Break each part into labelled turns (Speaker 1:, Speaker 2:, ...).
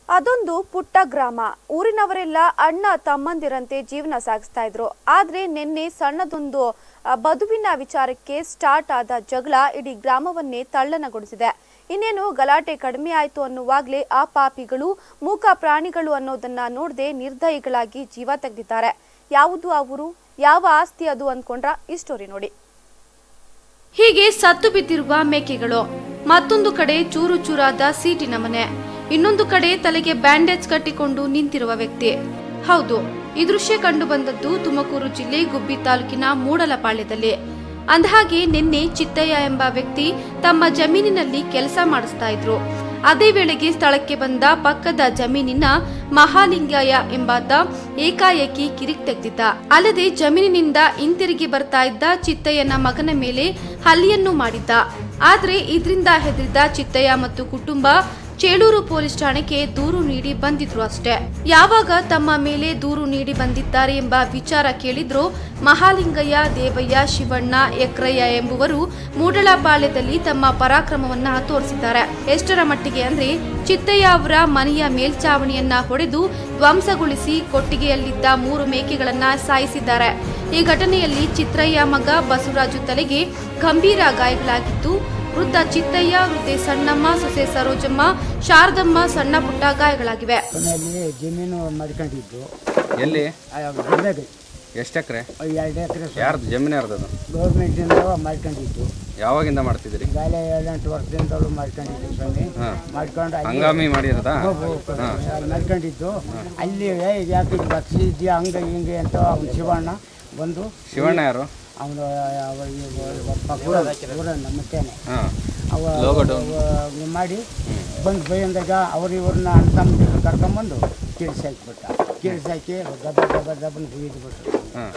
Speaker 1: ಅದೊಂದು ಪುಟ್ಟ ಗ್ರಾಮ. ಊರಿನವರೆಲ್ಲ ಅಣ್ಣ ತಮ್ಮಂದಿರಂತೆ ಜೀವನ ಸಾಗಿಸ್ತಾ ಇದ್ರು. ಆದ್ರೆ ನಿನ್ನೆ ಸಣ್ಣದೊಂದು ಬದುವಿನ ವಿಚಾರಕ್ಕೆ ಸ್ಟಾರ್ಟ್ ಆದ ಜಗಳ ಇಡೀ ಗ್ರಾಮವನ್ನೇ ತಲ್ಲಣಗೊಳಿಸಿದೆ. ಇನ್ನೇನು ಗಲಾಟೆ ಕಡಿಮೆ ಆಯ್ತು ಅನ್ನುವಾಗ್ಲೇ ಆ ಪಾಪಿಗಳು ಮೂಕ ಪ್ರಾಣಿಗಳು ಅನ್ನೋದನ್ನ ನೋಡದೆ ನಿರ್ದಯಿಗಳಾಗಿ ಜೀವ ತೆಗೆದಿದ್ದಾರೆ. ಯಾವುದು ಆ ಊರು, ಯಾವ ಆಸ್ತಿ ಅದು ಅಂದ್ಕೊಂಡ್ರ ಈ ಸ್ಟೋರಿ ನೋಡಿ. ಹೀಗೆ ಸತ್ತು ಬಿದ್ದಿರುವ ಮೇಕೆಗಳು, ಮತ್ತೊಂದು ಕಡೆ ಚೂರು ಚೂರಾದ ಸೀಟಿನ ಮನೆ, ಇನ್ನೊಂದು ಕಡೆ ತಲೆಗೆ ಬ್ಯಾಂಡೇಜ್ ಕಟ್ಟಿಕೊಂಡು ನಿಂತಿರುವ ವ್ಯಕ್ತಿ. ಹೌದು, ಈ ದೃಶ್ಯ ಕಂಡು ಬಂದದ್ದು ತುಮಕೂರು ಜಿಲ್ಲೆ ಗುಬ್ಬಿ ತಾಲೂಕಿನ ಮೂಡಲಪಾಳ್ಯದಲ್ಲಿ. ಅಂದಹಾಗೆ ನಿನ್ನೆ ಚಿತ್ತಯ್ಯ ಎಂಬ ವ್ಯಕ್ತಿ ತಮ್ಮ ಜಮೀನಿನಲ್ಲಿ ಕೆಲಸ ಮಾಡಿಸ್ತಾ ಇದ್ರು. ಅದೇ ವೇಳೆಗೆ ಸ್ಥಳಕ್ಕೆ ಬಂದ ಪಕ್ಕದ ಜಮೀನಿನ ಮಹಾಲಿಂಗಯ್ಯ ಎಂಬಾತ ಏಕಾಏಕಿ ಕಿರಿಕ್ ತೆಗೆದಿದ್ದ. ಅಲ್ಲದೆ ಜಮೀನಿನಿಂದ ಹಿಂತಿರುಗಿ ಬರ್ತಾ ಇದ್ದ ಚಿತ್ತಯ್ಯನ ಮಗನ ಮೇಲೆ ಹಲ್ಲೆಯನ್ನು ಮಾಡಿದ್ದ. ಆದ್ರೆ ಇದರಿಂದ ಹೆದರಿದ ಚಿತ್ತಯ್ಯ ಮತ್ತು ಕುಟುಂಬ ಚೇಳೂರು ಪೊಲೀಸ್ ಠಾಣೆಗೆ ದೂರು ನೀಡಿ ಬಂದಿದ್ರು ಅಷ್ಟೇ. ಯಾವಾಗ ತಮ್ಮ ಮೇಲೆ ದೂರು ನೀಡಿ ಬಂದಿದ್ದಾರೆ ಎಂಬ ವಿಚಾರ ಕೇಳಿದ್ರು ಮಹಾಲಿಂಗಯ್ಯ, ದೇವಯ್ಯ, ಶಿವಣ್ಣ, ಎಕ್ರಯ್ಯ ಎಂಬುವರು ಮೂಡಲಪಾಳ್ಯದಲ್ಲಿ ತಮ್ಮ ಪರಾಕ್ರಮವನ್ನ ತೋರಿಸಿದ್ದಾರೆ. ಎಷ್ಟರ ಮಟ್ಟಿಗೆ ಅಂದ್ರೆ ಚಿತ್ತಯ್ಯ ಅವರ ಮನೆಯ ಮೇಲ್ಚಾವಣಿಯನ್ನ ಹೊಡೆದು ಧ್ವಂಸಗೊಳಿಸಿ ಕೊಟ್ಟಿಗೆಯಲ್ಲಿದ್ದ 3 ಮೇಕೆಗಳನ್ನ ಸಾಯಿಸಿದ್ದಾರೆ. ಈ ಘಟನೆಯಲ್ಲಿ ಚಿತ್ರಯ್ಯ ಮಗ ಬಸವರಾಜು ತಲೆಗೆ ಗಂಭೀರ ಗಾಯಗಳಾಗಿದ್ದು, ವೃದ್ಧ ಚಿತ್ತಯ್ಯ, ವೃದ್ಧೆ ಸಣ್ಣಮ್ಮ, ಸೊಸೆ ಸರೋಜಮ್ಮ, ಶಾರದಮ್ಮ ಸಣ್ಣ ಪುಟ್ಟ ಗಾಯಗಳಾಗಿವೆ.
Speaker 2: ಜಮೀನು ಮಾಡ್ಕೊಂಡಿದ್ದು
Speaker 3: ಎಲ್ಲಿ? ಎಷ್ಟು ಎಕರೆ?
Speaker 2: 2 ಎಕರೆ.
Speaker 3: ಯಾರ್ದು ಜಮೀನು? ಯಾರ್ದು?
Speaker 2: ಗೌರ್ಮೆಂಟ್ ಮಾಡ್ಕೊಂಡಿದ್ದು.
Speaker 3: ಯಾವಾಗಿಂದ ಮಾಡ್ತಿದ್ರಿ?
Speaker 2: ಗಾಲೆ 7-8 ವರ್ಷದಿಂದಲೂ ಮಾಡ್ಕೊಂಡಿದ್ದು ಸ್ವಾಮಿ. ಮಾಡ್ಕೊಂಡು
Speaker 3: ಹಂಗಾಮಿ ಮಾಡಿರೋದಾ?
Speaker 2: ಮಾಡ್ಕೊಂಡಿದ್ದು. ಅಲ್ಲಿ ಯಾಕೆ ಬಸ್ಸಿದ್ಯಾ ಹಂಗೆ ಹಿಂಗೆ ಅಂತ ಅವ್ನು ಶಿವಣ್ಣ ಬಂದು.
Speaker 3: ಶಿವಣ್ಣ ಯಾರು?
Speaker 2: ಅವನು ಮತ್ತೇನೆ ಮಾಡಿ ಬಂದು ಬೈಯಂದಾಗ ಇವ್ರನ್ನ ಅಣ್ಣ ಕರ್ಕೊಂಬಂದು ಕಿಳಿಸಾಕಿಬಿಟ್ಟ. ಕಿಳಿಸಾಕಿ ದಬ್ಬನ ಬುಯ್ದು ಬಿಟ್ಟು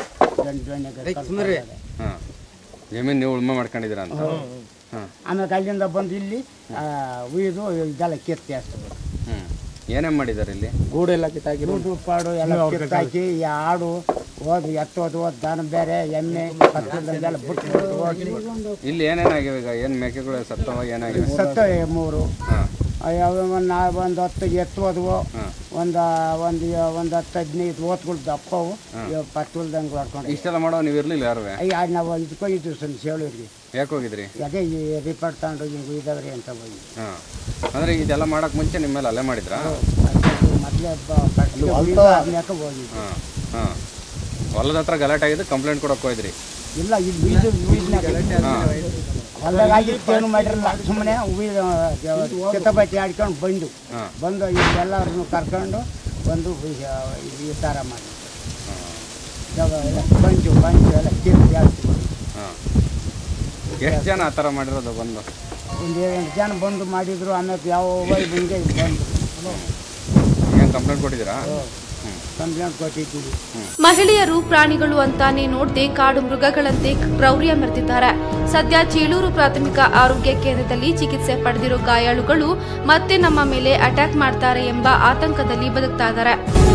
Speaker 3: ಜಮೀನು ನೀವು ಉಳ್ಮೆ ಮಾಡ್ಕೊಂಡಿದ್ದೀರ ಅಂತ.
Speaker 2: ಆಮೇಲೆ ಅಲ್ಲಿಂದ ಬಂದು ಇಲ್ಲಿ ಉಯ್ದು ಇದೆಲ್ಲ ಕೆತ್ತಿ ಅಷ್ಟು.
Speaker 3: ಏನೇನು ಮಾಡಿದ್ದಾರೆ ಇಲ್ಲಿ?
Speaker 2: ಗೂಡೆಲ್ಲ ಕಿತ್ತಾಕಿ, ಗೂಡು ಪಾಡು ಎಲ್ಲ ಕಿತ್ತಾಕಿ, ಆಡು ಹೋದ್ ಎತ್ತೋದು ದನ ಬೇರೆ, ಎಮ್ಮೆ ಎಲ್ಲ ಬಿಟ್ಟು ಹೋಗಿ.
Speaker 3: ಇಲ್ಲಿ ಏನೇನಾಗಿವೆ ಈಗ? ಏನು ಮೇಕೆಗಳು ಸತ್ತವ? ಏನಾಗಿವೆ?
Speaker 2: ಸತ್ತವೆ 3. ಒಂದು 10 ಎತ್ತುವುದವು, ಒಂದು 10-15 ಓತ್ಗಳು ದಪ್ಪವು, 10 ಉಲ್ದಂಗೆ ಹೊಡ್ಕೊಂಡು.
Speaker 3: ಇಷ್ಟೆಲ್ಲ ಮಾಡೋ ನೀವು ಇರಲಿಲ್ಲ ಯಾರು?
Speaker 2: ನಾವು ಇದಕ್ಕೆ ಹೋಗಿದ್ವಿ ಸರ್ ಸೇಳೂರಿಗೆ.
Speaker 3: ಯಾಕೆ ಹೋಗಿದ್ರಿ?
Speaker 2: ಅದೇ ಈ ರಿಪೋರ್ಟ್ ತಗೊಂಡು ಹಿಂಗೆ ಇದಾವ್ರಿ ಅಂತ ಹೋಗಿ.
Speaker 3: ಅಂದರೆ ಇದೆಲ್ಲ ಮಾಡೋಕೆ ಮುಂಚೆ ನಿಮ್ಮ ಮೇಲೆ ಅಲ್ಲೇ ಮಾಡಿದ್ರಾ?
Speaker 2: ಮೊದಲೇ ಹೋಗಿದ್ವಿ.
Speaker 3: ಹೊಲದ ಹತ್ರ ಗಲಾಟೆ ಆಗಿದ್ದು ಕಂಪ್ಲೇಂಟ್ ಕೊಡೋಕೆ ಹೋಗಿದ್ರಿ?
Speaker 2: ಇಲ್ಲ, ಇಲ್ಲಿ ಹೊಲದಾಗ ಆಗಿತ್ತು, ಏನು ಮಾಡಿರಲ್ಲ. ಸುಮ್ಮನೆ ಕಿತ್ತಬಟ್ಟಿ ಆಡ್ಕೊಂಡು ಬಂದು ಇಲ್ಲೆಲ್ಲರನ್ನು ಕರ್ಕೊಂಡು ಬಂದು ಈ ಥರ ಮಾಡಿ ಬಂಜು ಎಲ್ಲ ಕಿತ್ತು ಜಾಸ್ತಿ.
Speaker 3: ಎಷ್ಟು ಜನ ಆ ಥರ ಮಾಡಿರೋದು? ಬಂದು
Speaker 2: ಒಂದು 8 ಜನ ಬಂದು ಮಾಡಿದ್ರು. ಆಮೇಲೆ ಯಾವ ಹಿಂಗೆ ಬಂದು.
Speaker 3: ಏನು ಕಂಪ್ಲೇಂಟ್ ಕೊಟ್ಟಿದ್ದೀರಾ?
Speaker 2: ಕಂಪ್ಲೇಂಟ್ ಕೊಟ್ಟಿದ್ದೀವಿ.
Speaker 1: ಮಹಿಳೆಯರು ಪ್ರಾಣಿಗಳು ಅಂತಾನೆ ನೋಡದೆ ಕಾಡು ಮೃಗಗಳಂತೆ ಕ್ರೌರ್ಯ ಮೆರೆದಿದ್ದಾರೆ. ಸದ್ಯ ಚೇಳೂರು ಪ್ರಾಥಮಿಕ ಆರೋಗ್ಯ ಕೇಂದ್ರದಲ್ಲಿ ಚಿಕಿತ್ಸೆ ಪಡೆದಿರೋ ಗಾಯಾಳುಗಳು ಮತ್ತೆ ನಮ್ಮ ಮೇಲೆ ಅಟ್ಯಾಕ್ ಮಾಡ್ತಾರೆ ಎಂಬ ಆತಂಕದಲ್ಲಿ ಬದುಕ್ತಾ ಇದ್ದಾರೆ.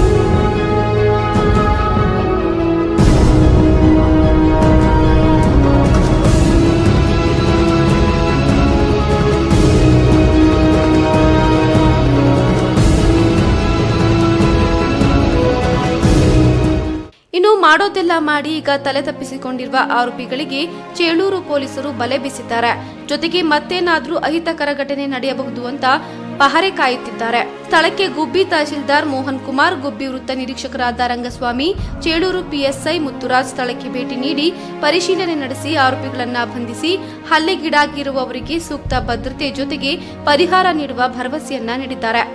Speaker 1: ಇನ್ನು ಮಾಡೋದೆಲ್ಲ ಮಾಡಿ ಈಗ ತಲೆ ತಪ್ಪಿಸಿಕೊಂಡಿರುವ ಆರೋಪಿಗಳಿಗೆ ಚೇಳೂರು ಪೊಲೀಸರು ಬಲೆ ಬೀಸಿದ್ದಾರೆ. ಜೊತೆಗೆ ಮತ್ತೇನಾದ್ರೂ ಅಹಿತಕರ ಘಟನೆ ನಡೆಯಬಹುದು ಅಂತ ಪಹರೆ ಕಾಯುತ್ತಿದ್ದಾರೆ. ಸ್ಥಳಕ್ಕೆ ಗುಬ್ಬಿ ತಹಶೀಲ್ದಾರ್ ಮೋಹನ್ ಕುಮಾರ್, ಗುಬ್ಬಿ ವೃತ್ತ ನಿರೀಕ್ಷಕರಾದ ರಂಗಸ್ವಾಮಿ, ಚೇಳೂರು ಪಿಎಸ್ಐ ಮುತ್ತುರಾಜ್ ಸ್ಥಳಕ್ಕೆ ಭೇಟಿ ನೀಡಿ ಪರಿಶೀಲನೆ ನಡೆಸಿ ಆರೋಪಿಗಳನ್ನ ಬಂಧಿಸಿ ಹಲ್ಲೆಗೀಡಾಗಿರುವವರಿಗೆ ಸೂಕ್ತ ಭದ್ರತೆ ಜೊತೆಗೆ ಪರಿಹಾರ ನೀಡುವ ಭರವಸೆಯನ್ನ ನೀಡಿದ್ದಾರೆ.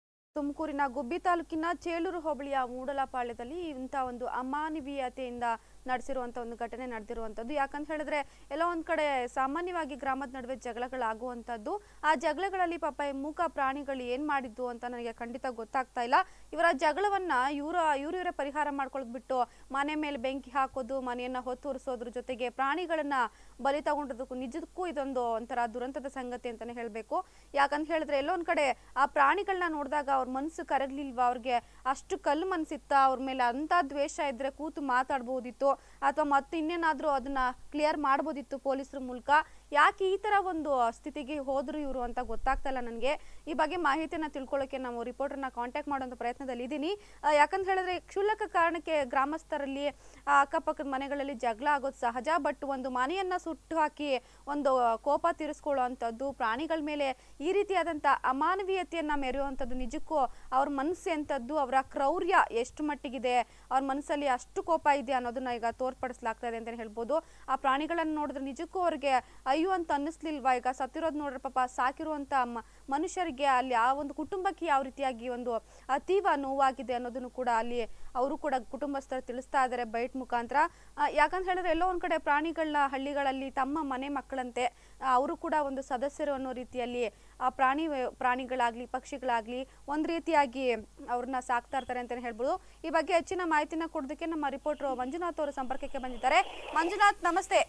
Speaker 1: ತುಮಕೂರಿನ ಗುಬ್ಬಿ ತಾಲೂಕಿನ ಚೇಳೂರು ಹೋಬಳಿಯ ಮೂಡಲಪಾಳ್ಯದಲ್ಲಿ ಇಂಥ ಒಂದು ಅಮಾನವೀಯತೆಯಿಂದ ನಡೆಸಿರುವಂಥ ಒಂದು ಘಟನೆ ನಡೆದಿರುವಂಥದ್ದು. ಯಾಕಂತ ಹೇಳಿದ್ರೆ ಎಲ್ಲೋ ಒಂದು ಕಡೆ ಸಾಮಾನ್ಯವಾಗಿ ಗ್ರಾಮದ ನಡುವೆ ಜಗಳಗಳಾಗುವಂಥದ್ದು. ಆ ಜಗಳಗಳಲ್ಲಿ ಪಾಪ ಈ ಮೂಕ ಪ್ರಾಣಿಗಳು ಏನು ಮಾಡಿದ್ದು ಅಂತ ನನಗೆ ಖಂಡಿತ ಗೊತ್ತಾಗ್ತಾ ಇಲ್ಲ. ಇವರ ಜಗಳವನ್ನ ಇವರೇ ಪರಿಹಾರ ಮಾಡ್ಕೊಳ್ಳೋದು ಬಿಟ್ಟು ಮನೆ ಮೇಲೆ ಬೆಂಕಿ ಹಾಕೋದು, ಮನೆಯನ್ನ ಹೊತ್ತುರಿಸೋದ್ರ ಜೊತೆಗೆ ಪ್ರಾಣಿಗಳನ್ನ ಬಲಿ ತಗೊಂಡಿದ್ದಕ್ಕೂ ನಿಜಕ್ಕೂ ಇದೊಂದು ಒಂಥರ ದುರಂತದ ಸಂಗತಿ ಅಂತಾನೆ ಹೇಳ್ಬೇಕು. ಯಾಕಂತ ಹೇಳಿದ್ರೆ ಎಲ್ಲೋ ಒಂದ್ ಕಡೆ ಆ ಪ್ರಾಣಿಗಳನ್ನ ನೋಡಿದಾಗ ಅವ್ರ ಮನಸ್ಸು ಕರಗ್ಲಿಲ್ವಾ, ಅವ್ರಿಗೆ ಅಷ್ಟು ಕಲ್ಲು ಮನ್ಸಿತ್ತ, ಅವ್ರ ಮೇಲೆ ಅಂತ ದ್ವೇಷ ಇದ್ರೆ ಕೂತು ಮಾತಾಡ್ಬೋದಿತ್ತು ಅಥವಾ ಮತ್ತೆ ಇನ್ನೇನಾದ್ರೂ ಅದನ್ನ ಕ್ಲಿಯರ್ ಮಾಡ್ಬೋದಿತ್ತು ಪೊಲೀಸರ ಮೂಲಕ. ಯಾಕೆ ಈ ತರ ಒಂದು ಸ್ಥಿತಿಗೆ ಹೋದ್ರು ಇವರು ಅಂತ ಗೊತ್ತಾಗ್ತಾ ಇಲ್ಲ ನನಗೆ. ಈ ಬಗ್ಗೆ ಮಾಹಿತಿಯನ್ನ ತಿಳ್ಕೊಳ್ಳೋಕೆ ನಾವು ರಿಪೋರ್ಟರ್ನ ಕಾಂಟ್ಯಾಕ್ಟ್ ಮಾಡುವಂತ ಪ್ರಯತ್ನದಲ್ಲಿ ಇದ್ದೀನಿ. ಯಾಕಂತ ಹೇಳಿದ್ರೆ ಕ್ಷುಲ್ಲಕ ಕಾರಣಕ್ಕೆ ಗ್ರಾಮಸ್ಥರಲ್ಲಿ ಅಕ್ಕಪಕ್ಕದ ಮನೆಗಳಲ್ಲಿ ಜಗಳ ಆಗೋದು ಸಹಜ. ಬಟ್ ಒಂದು ಮನೆಯನ್ನ ಸುಟ್ಟು ಹಾಕಿ ಒಂದು ಕೋಪ ತೀರಿಸ್ಕೊಳ್ಳೋ ಅಂಥದ್ದು, ಪ್ರಾಣಿಗಳ ಮೇಲೆ ಈ ರೀತಿಯಾದಂಥ ಅಮಾನವೀಯತೆಯನ್ನ ಮೆರೆಯುವಂಥದ್ದು ನಿಜಕ್ಕೂ ಅವ್ರ ಮನಸ್ಸು ಎಂಥದ್ದು, ಅವರ ಕ್ರೌರ್ಯ ಎಷ್ಟು ಮಟ್ಟಿಗಿದೆ, ಅವ್ರ ಮನಸ್ಸಲ್ಲಿ ಅಷ್ಟು ಕೋಪ ಇದೆ ಅನ್ನೋದನ್ನ ಈಗ ತೋರ್ಪಡಿಸಲಾಗ್ತಾ ಇದೆ ಅಂತಲೇ ಹೇಳ್ಬೋದು. ಆ ಪ್ರಾಣಿಗಳನ್ನು ನೋಡಿದ್ರೆ ನಿಜಕ್ಕೂ ಅವ್ರಿಗೆ ಅಯ್ಯೋ ಅಂತ ಅನ್ನಿಸ್ಲಿಲ್ವಾ? ಈಗ ಸತ್ತಿರೋದು ನೋಡ್ರೆ ಪಾಪ ಸಾಕಿರುವಂಥ ಮನುಷ್ಯರಿಗೆ ಅಲ್ಲಿ ಆ ಒಂದು ಕುಟುಂಬಕ್ಕೆ ಯಾವ ರೀತಿಯಾಗಿ ಒಂದು ಅತೀವ ನೋವಾಗಿದೆ ಅನ್ನೋದನ್ನು ಕೂಡ ಅಲ್ಲಿ ಅವರು ಕೂಡ ಕುಟುಂಬಸ್ಥರು ತಿಳಿಸ್ತಾ ಇದ್ದಾರೆ ಬೈಟ್ ಮುಖಾಂತರ. ಯಾಕಂತ ಹೇಳಿದ್ರೆ ಎಲ್ಲೋ ಒಂದ್ ಕಡೆ ಪ್ರಾಣಿಗಳನ್ನ ಹಳ್ಳಿಗಳಲ್ಲಿ ತಮ್ಮ ಮನೆ ಮಕ್ಕಳಂತೆ ಅವರು ಕೂಡ ಒಂದು ಸದಸ್ಯರು ಅನ್ನೋ ರೀತಿಯಲ್ಲಿ ಆ ಪ್ರಾಣಿಗಳಾಗ್ಲಿ ಪಕ್ಷಿಗಳಾಗ್ಲಿ ಒಂದ್ ರೀತಿಯಾಗಿ ಅವ್ರನ್ನ ಸಾಕ್ತಾ ಇರ್ತಾರೆ ಅಂತಾನೆ ಹೇಳ್ಬೋದು. ಈ ಬಗ್ಗೆ ಹೆಚ್ಚಿನ ಮಾಹಿತಿನ ಕೊಡೋದಕ್ಕೆ ನಮ್ಮ ರಿಪೋರ್ಟರ್ ಮಂಜುನಾಥ್ ಅವರು ಸಂಪರ್ಕಕ್ಕೆ ಬಂದಿದ್ದಾರೆ. ಮಂಜುನಾಥ್ ನಮಸ್ತೆ.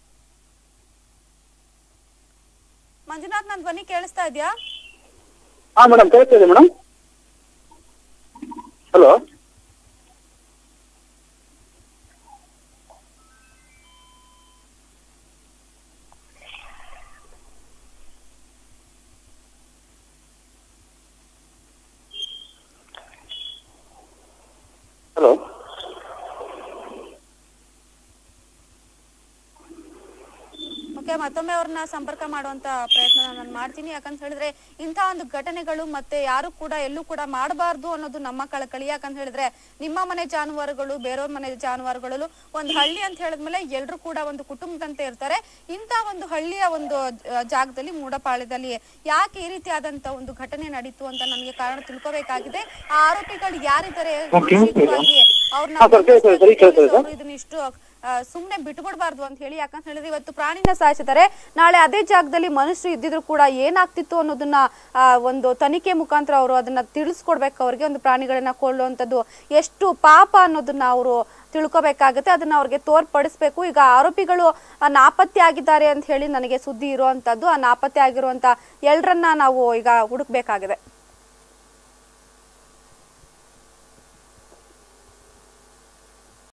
Speaker 1: ಮಂಜುನಾಥ್, ನನ್ನ ಧ್ವನಿ ಕೇಳಿಸ್ತಾ ಇದೆಯಾ?
Speaker 4: ಹಾ ಮೇಡಮ್, ಕೇಳ್ತಾ ಇದೆ ಮೇಡಮ್. ಹಲೋ ಹಲೋ
Speaker 1: ಓಕೆ, ಮತ್ತೊಮ್ಮೆ ಅವ್ರನ್ನ ಸಂಪರ್ಕ ಮಾಡುವಂತ ಪ್ರಯತ್ನ ನಾನು ಮಾಡ್ತೀನಿ. ಯಾಕಂತ ಹೇಳಿದ್ರೆ ಇಂತಹ ಒಂದು ಘಟನೆಗಳು ಮತ್ತೆ ಯಾರು ಕೂಡ ಎಲ್ಲೂ ಕೂಡ ಮಾಡಬಾರ್ದು ಅನ್ನೋದು ನಮ್ಮ ಕಳಕಳಿ. ಯಾಕಂತ ಹೇಳಿದ್ರೆ ನಿಮ್ಮ ಮನೆ ಜಾನುವಾರುಗಳು ಬೇರೆಯವ್ರ ಮನೆ ಜಾನುವಾರುಗಳು, ಒಂದು ಹಳ್ಳಿ ಅಂತ ಹೇಳಿದ್ಮೇಲೆ ಎಲ್ರು ಕೂಡ ಒಂದು ಕುಟುಂಬದಂತೆ ಇರ್ತಾರೆ. ಇಂತ ಒಂದು ಹಳ್ಳಿಯ ಒಂದು ಜಾಗದಲ್ಲಿ ಮೂಡಪಾಳ್ಯದಲ್ಲಿ ಯಾಕೆ ಈ ರೀತಿಯಾದಂತ ಒಂದು ಘಟನೆ ನಡೀತು ಅಂತ ನನಗೆ ಕಾರಣ ತಿಳ್ಕೋಬೇಕಾಗಿದೆ. ಆ ಆರೋಪಿಗಳು ಯಾರಿದ್ದಾರೆ ಅವ್ರನ್ನ ಇದನ್ನ ಇಷ್ಟು ಸುಮ್ನೆ ಬಿಟ್ಬಿಡ್ಬಾರ್ದು ಅಂತ ಹೇಳಿ. ಯಾಕಂತ ಹೇಳಿದ್ರೆ ಇವತ್ತು ಪ್ರಾಣಿನ ಸಾಯಿಸಿದ್ದಾರೆ, ನಾಳೆ ಅದೇ ಜಾಗದಲ್ಲಿ ಮನುಷ್ಯರು ಇದ್ದಿದ್ರು ಕೂಡ ಏನಾಗ್ತಿತ್ತು ಅನ್ನೋದನ್ನ ಒಂದು ತನಿಖೆ ಮುಖಾಂತರ ಅವರು ಅದನ್ನ ತಿಳಿಸ್ಕೊಡ್ಬೇಕು. ಅವ್ರಿಗೆ ಒಂದು ಪ್ರಾಣಿಗಳನ್ನ ಕೊಳ್ಳುವಂಥದ್ದು ಎಷ್ಟು ಪಾಪ ಅನ್ನೋದನ್ನ ಅವರು ತಿಳ್ಕೊಬೇಕಾಗತ್ತೆ, ಅದನ್ನ ಅವ್ರಿಗೆ ತೋರ್ಪಡಿಸ್ಬೇಕು. ಈಗ ಆರೋಪಿಗಳು ನಾಪತ್ತೆ ಆಗಿದ್ದಾರೆ ಅಂತ ಹೇಳಿ ನನಗೆ ಸುದ್ದಿ ಇರುವಂತದ್ದು. ಆ ನಾಪತ್ತೆ ಆಗಿರುವಂತ ಎಲ್ಲರನ್ನ ನಾವು ಈಗ ಹುಡುಕ್ಬೇಕಾಗಿದೆ.